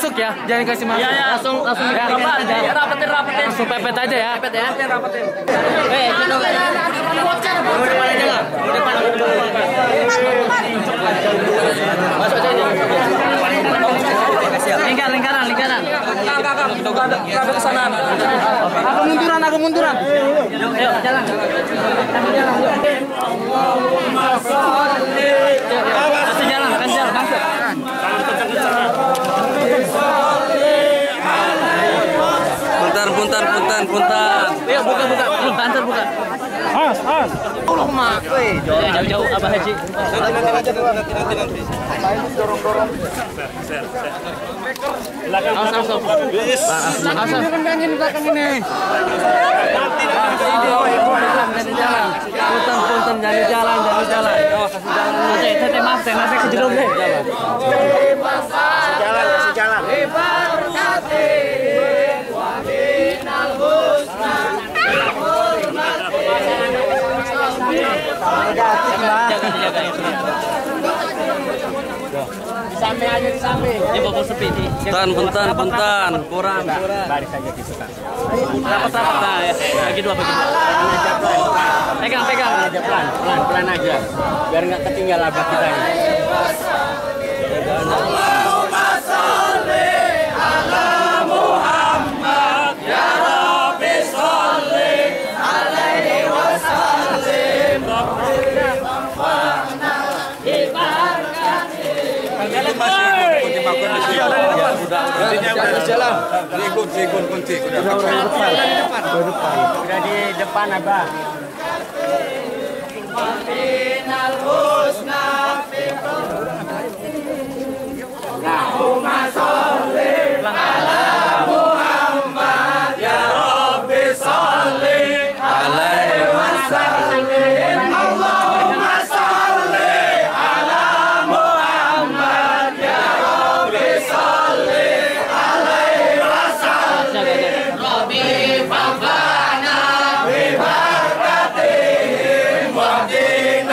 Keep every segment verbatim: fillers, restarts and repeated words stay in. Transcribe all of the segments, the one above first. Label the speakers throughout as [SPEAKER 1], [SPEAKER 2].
[SPEAKER 1] masuk ya, jangan kasih masuk.
[SPEAKER 2] Iya, ya, langsung langsung
[SPEAKER 1] ya,
[SPEAKER 2] rapat,
[SPEAKER 1] aja.
[SPEAKER 2] rapetin rapetin.
[SPEAKER 1] Langsung pepet aja ya.
[SPEAKER 2] Pepet ya. Rapetin.
[SPEAKER 1] Eh, jodoh. Udah depan aja lah. Udah depan. Masuk aja. Lingkar, lingkaran, lingkaran.
[SPEAKER 2] Kakak, kakak, kakak kesana.
[SPEAKER 1] Aku munduran, aku munduran. Ayo, jalan. Jalan. Allahumma sholli. Kasih jalan, kan jalan, masuk.
[SPEAKER 2] Punten, punten, punten, punten.
[SPEAKER 1] Ayo buka, buka. Belum banter buka.
[SPEAKER 3] Has, has.
[SPEAKER 1] Allahumma. Woi, jauh-jauh Abah Haji.
[SPEAKER 3] Nanti, nanti. Dorong-dorong. Belakang,
[SPEAKER 1] Asal, asal. Asal. Belakang ini. Jadi jalan. Punten, punten, jadi jalan, jadi jalan. Oh, kasih jalan. Tete, tete maaf, tete nanti kejedom deh.
[SPEAKER 3] jalan, kasih jalan.
[SPEAKER 1] Sampai aja di samping. Ini bapak sepi nih.
[SPEAKER 2] Punten, punten, punten. Kurang, kurang.
[SPEAKER 3] Baris aja gitu kan.
[SPEAKER 1] Rapat, rapat. Nah, ya. Bagi dua, bagi dua. Pegang, pegang.
[SPEAKER 3] Aja pelan, pelan, pelan aja. Biar nggak ketinggalan abah kita ini.
[SPEAKER 4] Allahumma sholli ala Muhammad ya Rabbi sholli alaihi wasallim Rabbina wanfa'na bi barakatihi.
[SPEAKER 3] Jalan. Ikut, ikut kunci. Udah di depan abah.
[SPEAKER 4] Minal husna fi Allahumma sholli ala Muhammad ya Rabbi sholli alaihi wasallim. Allahumma sholli ala Muhammad ya Rabbi sholli alaihi wasallim. Rabbi fa'fana bi barakatihim wa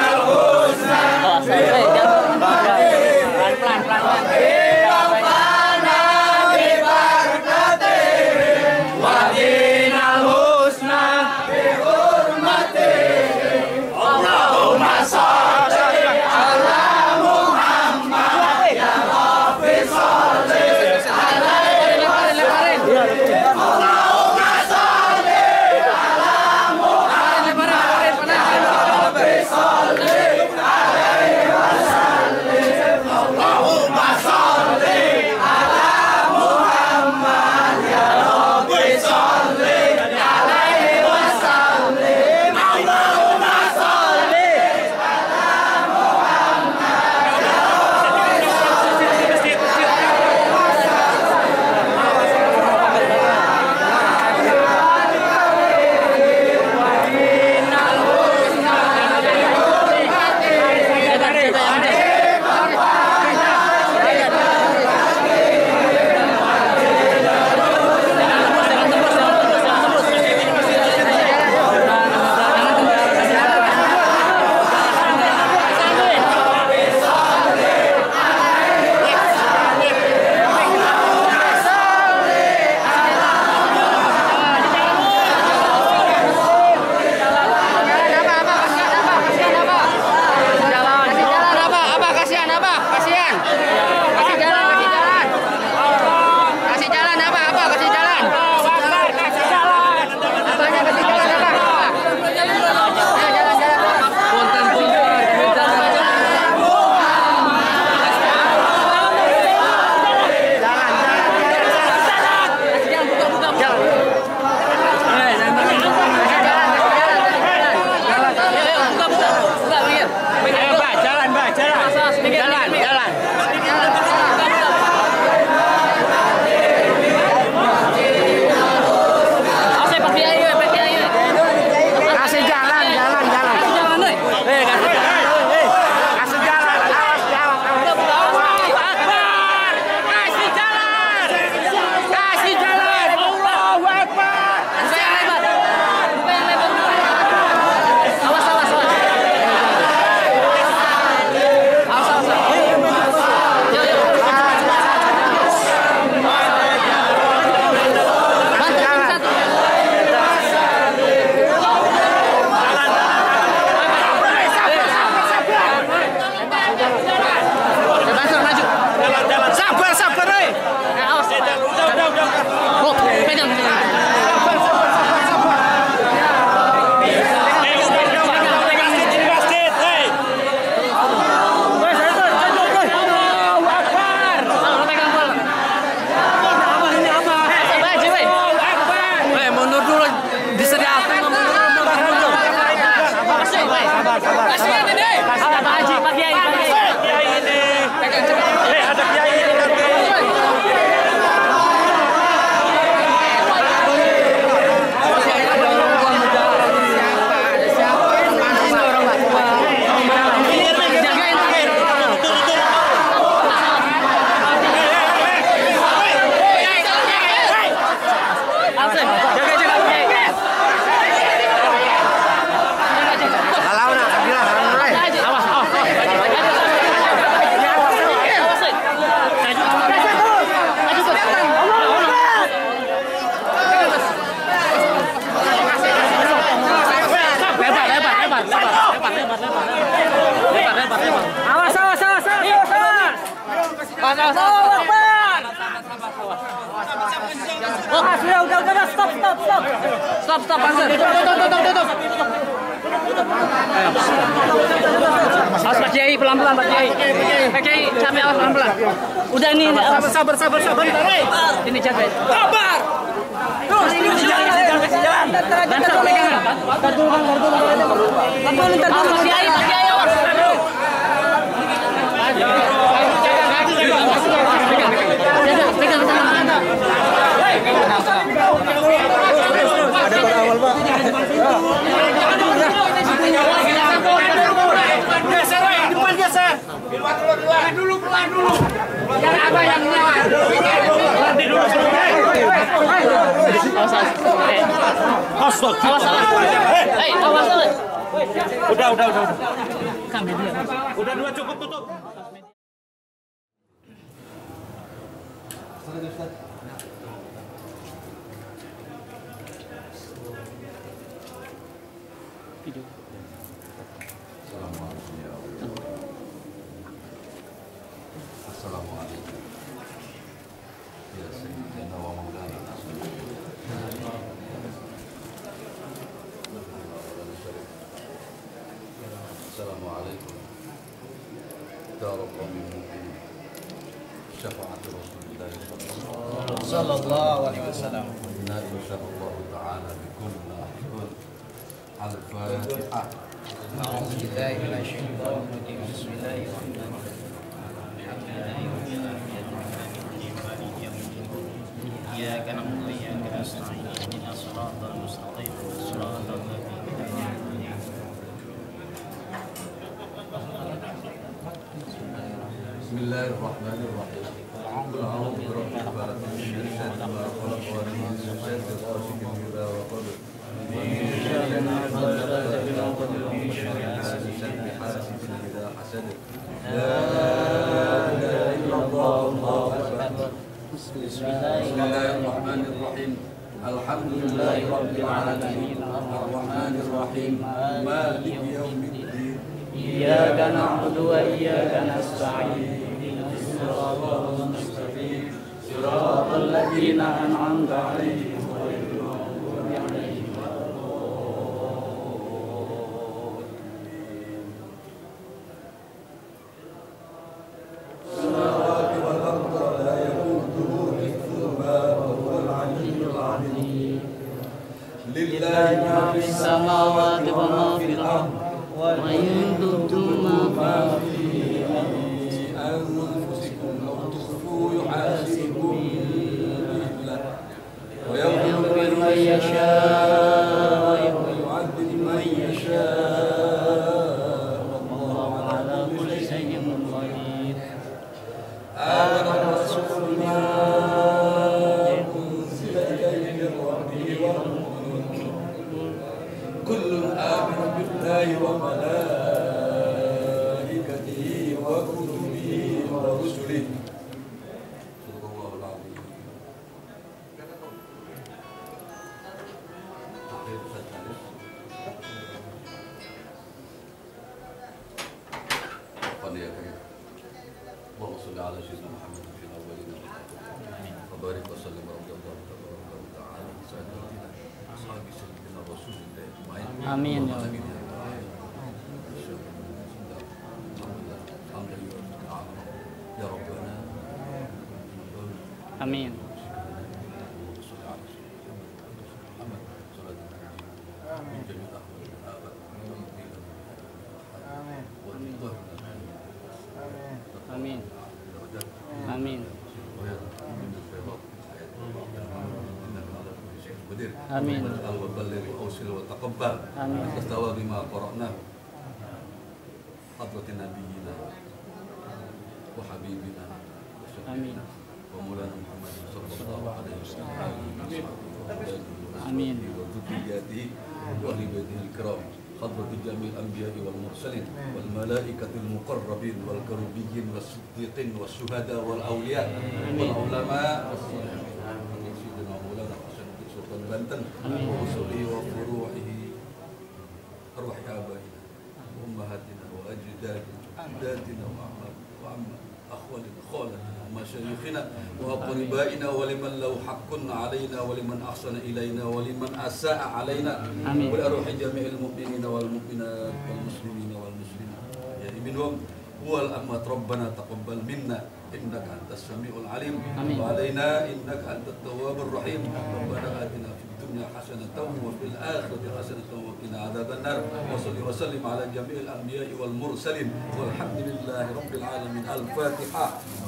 [SPEAKER 4] Sabar, sabar, eh. Udah, udah, udah.
[SPEAKER 1] Oh, pegang. Awas, awas, awas, awas, awas. Awas, awas. Oh, sudah, udah, udah, stop, stop, stop. Stop, stop, Pastor. Tutup, tutup, tutup, tutup. Awas Pak Kiai, pelan-pelan Pak Kiai. Pak Kiai, capek, awas pelan-pelan. Udah nih, sabar, sabar, sabar, sabar. Ini capek. Sabar. Terus, ini jalan, jalan, jalan. Dan stop, pegangan. Ntar dulu, Bang, ntar dulu. Ntar dulu, ntar dulu. Pak Kiai, Pak Kiai, awas. Pegang, pegang. Ada pada awal, Pak. Geser, depan geser. Pelan dulu, pelan dulu. Jangan apa yang nyawa. Nanti dulu. Awas, awas. Awas, awas. Hei, awas, awas. Udah, udah, udah. Udah dua cukup, tutup. Video.
[SPEAKER 5] Assalamualaikum ya sayyidina wa maulana Assalamualaikum Darabami mungkin Syafa'at Rasulullah
[SPEAKER 4] Sallallahu alaihi wasallam.
[SPEAKER 5] Inna insya'allah ta'ala bikunna ahibun Al-Fatihah.
[SPEAKER 4] A'udzubillahi minasyaitonir rajim. Bismillahirrahmanirrahim. إياك نعبد وإياك نستعين اهدنا الصراط المستقيم صراط الذين
[SPEAKER 5] Bismillahirrahmanirrahim. Qul a'udzu birabbil falaq min syarri ma khalaq wa min syarri ghasiqin idza waqab. Min syarri nafathati fil 'uqad wa min syarri hasidin idza hasad. La ilaha illallah Allahu akbar. Bismillahirrahmanirrahim. Alhamdulillahi rabbil alamin. Ar-rahmanir rahim. Maliki yaumiddin.
[SPEAKER 4] إياك نعبد وإياك نستعين اهدنا الصراط المستقيم صراط الذين أنعمت عليهم غير المغضوب عليهم ولا
[SPEAKER 5] السماوات والأرض لا يئوده حفظهما وهو العلي العظيم. لله ما في
[SPEAKER 4] السماوات وما في الأرض وإن تبدوا ما في
[SPEAKER 5] أنفسكم أو تخفوه يحاسبكم به الله ويغفر
[SPEAKER 4] من يشاء
[SPEAKER 5] ويعذب من يشاء والله
[SPEAKER 4] على كل شيء قدير.
[SPEAKER 5] آمن الرسول بما أنزل إليه من ربه والمؤمنون كل آمن بالله وملائكته وكتبه ورسله. صدق الله العظيم. اللهم صل على سيدنا محمد في الأولين والآخرين وبارك وسلم رضي الله تبارك وتعالى عن سادتنا أصحاب سيدنا رسول الله أجمعين.
[SPEAKER 4] آمين يا
[SPEAKER 5] آمين
[SPEAKER 4] رب.
[SPEAKER 5] يا ربنا
[SPEAKER 4] آمين.
[SPEAKER 5] من جميع أحوال الآباء
[SPEAKER 4] آمين. آمين. آمين.
[SPEAKER 5] واجعل وبلغ وأوصل وتقبل
[SPEAKER 4] آمين.
[SPEAKER 5] تستوى بما قرأناه حضرة نبينا وحبيبنا
[SPEAKER 4] آمين.
[SPEAKER 5] ومولانا محمد صلى الله عليه وسلم
[SPEAKER 4] آمين.
[SPEAKER 5] وذرياته وأهل بيته الكرام حضرة جميع الأنبياء والمرسلين والملائكة المقربين والكروبيين والصديقين والشهداء والأولياء والعلماء والصالحين سيدنا مولانا حسن بن سلطان بنتن وأصوله وفروعه أرواح آبائنا وأمهاتنا وأجدادنا أجدادنا وعم أخوالنا خالنا ومشايخنا وأقربائنا ولمن له حق علينا ولمن أحسن إلينا ولمن أساء علينا ولأرواح جميع المؤمنين والمؤمنات والمسلمين والمسلمات يا منهم والأموات ربنا تقبل منا إنك أنت السميع العليم وعلينا إنك أنت التواب الرحيم ربنا آتنا في الدنيا حسنة وفي الآخرة حسنة وقنا عذاب النار وصل وسلم على جميع الأنبياء والمرسلين والحمد لله رب العالمين. الفاتحة.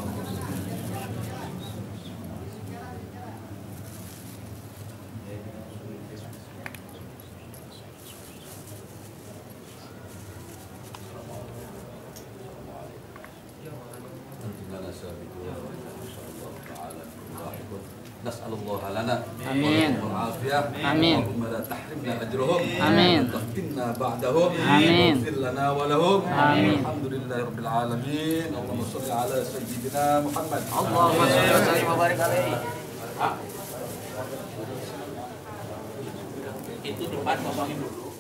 [SPEAKER 5] نسأل الله لنا
[SPEAKER 4] آمين.
[SPEAKER 5] والعافية
[SPEAKER 4] آمين.
[SPEAKER 5] اللهم لا تحرمنا أجرهم
[SPEAKER 4] آمين.
[SPEAKER 5] وتفتنا بعدهم
[SPEAKER 4] آمين.
[SPEAKER 5] واغفر لنا ولهم
[SPEAKER 4] آمين.
[SPEAKER 5] الحمد لله رب العالمين. اللهم صل على سيدنا محمد.
[SPEAKER 2] اللهم صل وسلم وبارك عليه.
[SPEAKER 3] Itu depan kosongin dulu.